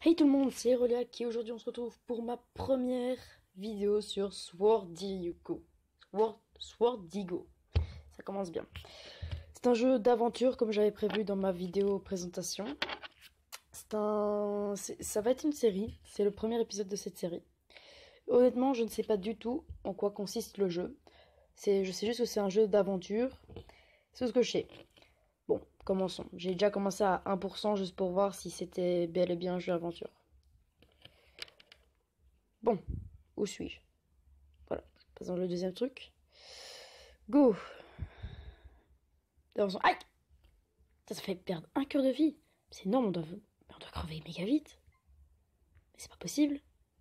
Hey tout le monde, c'est Reliak et aujourd'hui on se retrouve pour ma première vidéo sur Swordigo. Swordigo. Ça commence bien. C'est un jeu d'aventure comme j'avais prévu dans ma vidéo présentation. Ça va être une série, c'est le premier épisode de cette série. Honnêtement, je ne sais pas du tout en quoi consiste le jeu. Je sais juste que c'est un jeu d'aventure. C'est tout ce que je sais. Bon, commençons. J'ai déjà commencé à 1% juste pour voir si c'était bel et bien un jeu d'aventure. Bon, où suis-je? Voilà, je passe dans le deuxième truc. Go! Aïe! Ça fait perdre un cœur de vie. C'est énorme, on doit crever méga vite. Mais c'est pas possible.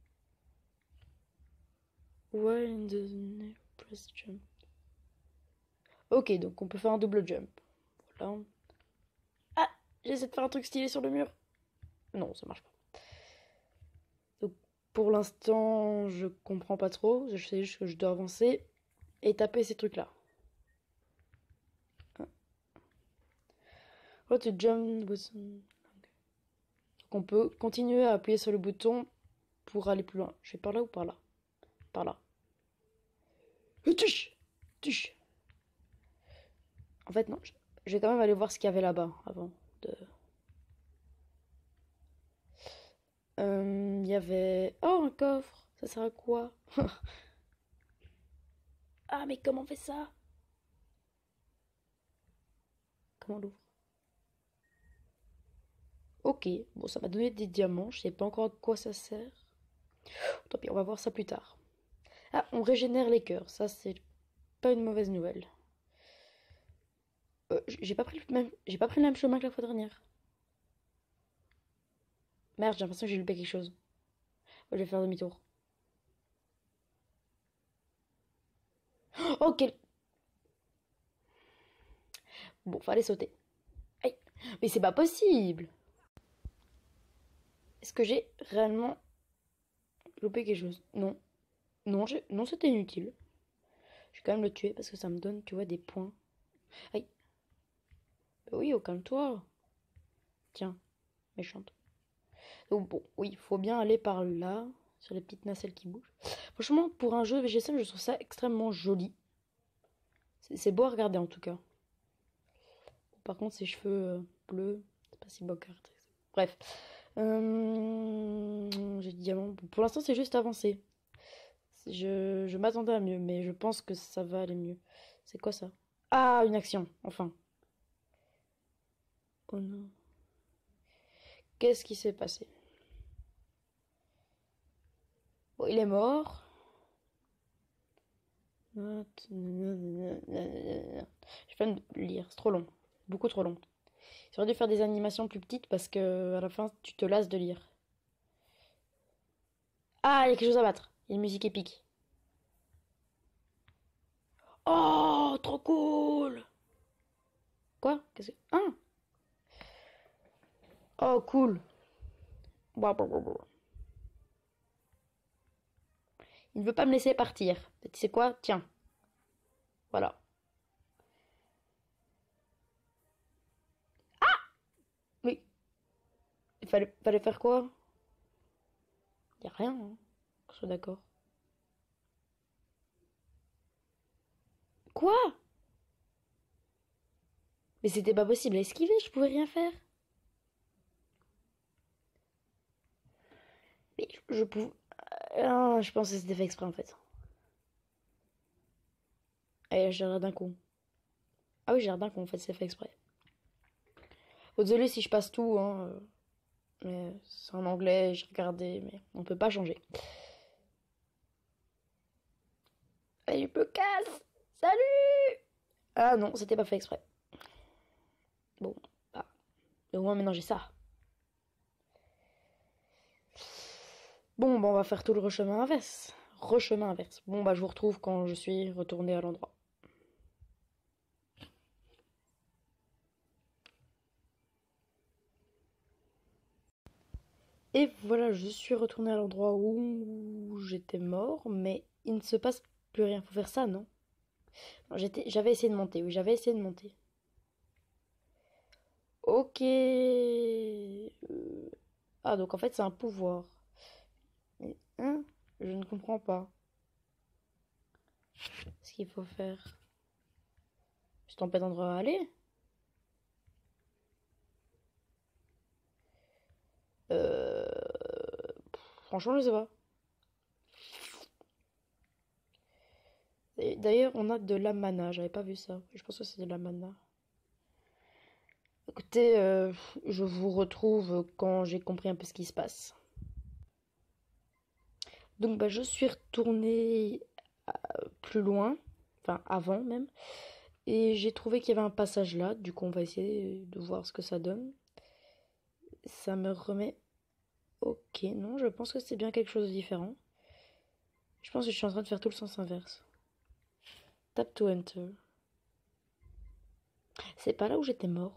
While in the press jump. Ok, donc on peut faire un double jump. Voilà. Ah! J'essaie de faire un truc stylé sur le mur. Non, ça marche pas. Donc pour l'instant, je comprends pas trop. Je sais juste que je dois avancer et taper ces trucs-là. What to jump with... Donc on peut continuer à appuyer sur le bouton pour aller plus loin. Je vais par là ou par là? Par là. Tuche! Tuche! En fait, non. Je vais quand même aller voir ce qu'il y avait là-bas avant de... Il y avait... Oh, un coffre! Ça sert à quoi? Ah, mais comment on fait ça? Comment on l'ouvre? Ok, bon, ça m'a donné des diamants. Je sais pas encore à quoi ça sert. Tant pis, on va voir ça plus tard. Ah, on régénère les cœurs. Ça, c'est pas une mauvaise nouvelle. J'ai pas pris le même chemin que la fois dernière. Merde, j'ai l'impression que j'ai loupé quelque chose. Je vais faire demi-tour. Oh, quel... Bon, fallait sauter. Aïe. Mais c'est pas possible. Est-ce que j'ai réellement loupé quelque chose? Non. Non, c'était inutile. Je vais quand même le tuer parce que ça me donne, tu vois, des points. Aïe. Bah oui, oh, calme-toi. Tiens, méchante. Donc bon, oui, il faut bien aller par là, sur les petites nacelles qui bougent. Franchement, pour un jeu VGSM, je trouve ça extrêmement joli. C'est beau à regarder en tout cas. Par contre, ses cheveux bleus, c'est pas si beau à regarder. Bref. J'ai dit diamant. Pour l'instant, c'est juste avancé. Je m'attendais à mieux, mais je pense que ça va aller mieux. C'est quoi ça? Ah, une action, enfin. Oh non. Qu'est-ce qui s'est passé? Bon, il est mort. Je vais me lire, c'est trop long. Beaucoup trop long. J'aurais dû faire des animations plus petites parce que à la fin, tu te lasses de lire. Ah, il y a quelque chose à battre. Il y a une musique épique. Oh, trop cool! Quoi? Qu'est-ce que... Ah! Oh, cool! Il ne veut pas me laisser partir. Tu sais quoi? Tiens. Voilà. Mais il fallait faire quoi? Y a rien, hein. Je suis d'accord. Quoi? Mais c'était pas possible à esquiver, je pouvais rien faire. Mais je pouvais... Ah, je pense que c'était fait exprès en fait. Allez, j'ai l'air d'un con. Ah oui, j'ai l'air d'un con en fait, c'est fait exprès. Oh, désolé si je passe tout, hein. Mais c'est en anglais, j'ai regardé, mais on peut pas changer. Allez, je me casse! Salut! Ah non, c'était pas fait exprès. Bon, bah. Mais au moins maintenant j'ai ça. Bon, bah on va faire tout le rechemin inverse. Rechemin inverse. Bon, bah je vous retrouve quand je suis retourné à l'endroit. Et voilà, je suis retournée à l'endroit où j'étais mort, mais il ne se passe plus rien. Faut faire ça, non? J'avais essayé de monter, oui, j'avais essayé de monter. Ok. Ah, donc en fait, c'est un pouvoir. Hein? Je ne comprends pas ce qu'il faut faire. Je t'empêche d'endroit à aller? Euh... Franchement, je sais pas. Et d'ailleurs, on a de la mana. J'avais pas vu ça. Je pense que c'est de la mana. Écoutez, je vous retrouve quand j'ai compris un peu ce qui se passe. Donc, bah, je suis retournée plus loin, enfin avant même, et j'ai trouvé qu'il y avait un passage là. Du coup, on va essayer de voir ce que ça donne. Ça me remet. Ok, non, je pense que c'est bien quelque chose de différent. Je pense que je suis en train de faire tout le sens inverse. Tap to enter. C'est pas là où j'étais mort.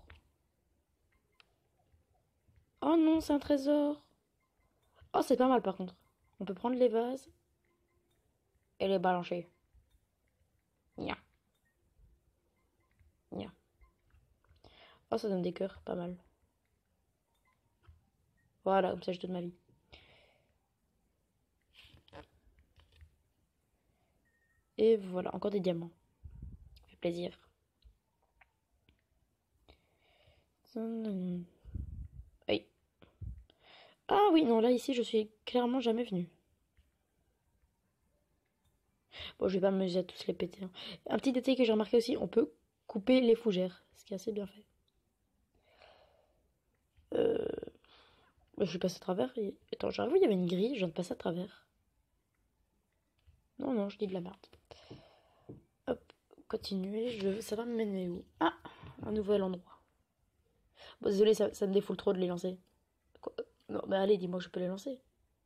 Oh non, c'est un trésor. Oh, c'est pas mal par contre. On peut prendre les vases et les balancer. Nya, nya. Oh, ça donne des cœurs, pas mal. Voilà, comme ça je donne ma vie. Et voilà, encore des diamants. Ça fait plaisir. Oui. Ah oui, non, là ici je suis clairement jamais venue. Bon, je vais pas m'amuser à tous les péter, hein. Un petit détail que j'ai remarqué aussi, on peut couper les fougères, ce qui est assez bien fait. Euh... Je suis passée à travers. Attends, j'arrive, il y avait une grille, je viens de passer à travers. Non, non, je dis de la merde. Hop, continuer, ça va me mener où? Ah, un nouvel endroit. Bon, désolé, ça me défoule trop de les lancer. Quoi? Non, mais allez, dis-moi que je peux les lancer.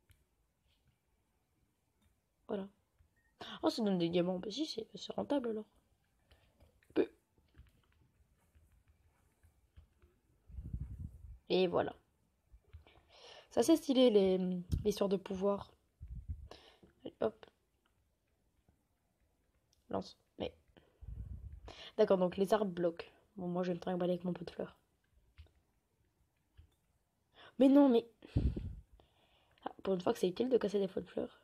Voilà. Oh, ça donne des diamants. Bah si, c'est rentable alors. Peu. Et voilà. Ça c'est stylé les histoires de pouvoir. Allez, hop, lance. Mais d'accord, donc les arbres bloquent. Bon, moi je vais me trimballer avec mon pot de fleurs. Mais non, mais ah, pour une fois que c'est utile de casser des pots de fleurs.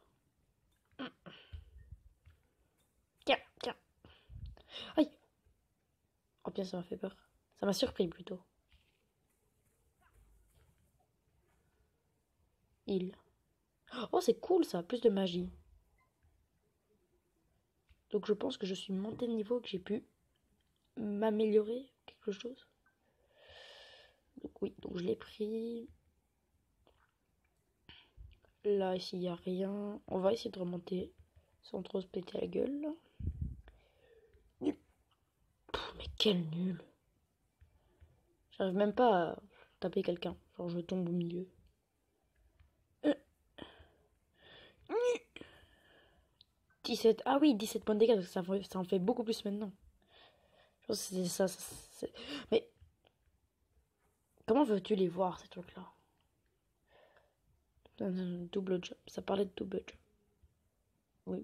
Tiens, tiens. Aïe. Oh bien, ça m'a fait peur. Ça m'a surpris plutôt. Il. Oh, c'est cool ça, plus de magie. Donc je pense que je suis montée de niveau, que j'ai pu m'améliorer quelque chose. Donc oui, donc je l'ai pris. Là, ici, il n'y a rien. On va essayer de remonter sans trop se péter la gueule. Nul. Mais quel nul. J'arrive même pas à taper quelqu'un. Genre, je tombe au milieu. 17. Ah oui, 17 points de dégâts. Ça en fait beaucoup plus maintenant. Je pense que c'est ça. Mais comment veux-tu les voir, ces trucs-là? Double job. Ça parlait de double job. Oui.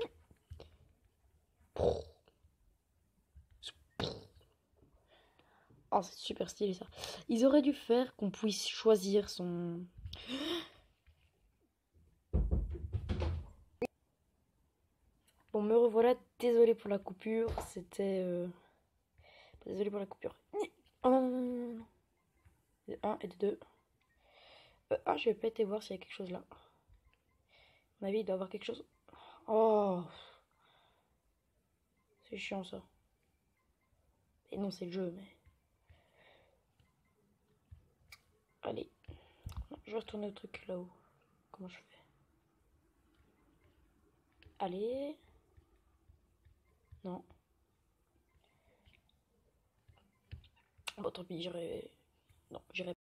Oh, c'est super stylé ça. Ils auraient dû faire qu'on puisse choisir son. Bon, me revoilà. Désolé pour la coupure. C'était. Désolé pour la coupure. Oh non, non, non, non, non. De 1 et de 2. Ah, je vais pas été voir s'il y a quelque chose là. À mon avis, il doit y avoir quelque chose. Oh, c'est chiant ça. Et non, c'est le jeu, mais. Allez. Non, je vais retourner au truc là-haut. Comment je fais? Allez. Non. Bon, tant pis, j'irai. Non, j'irai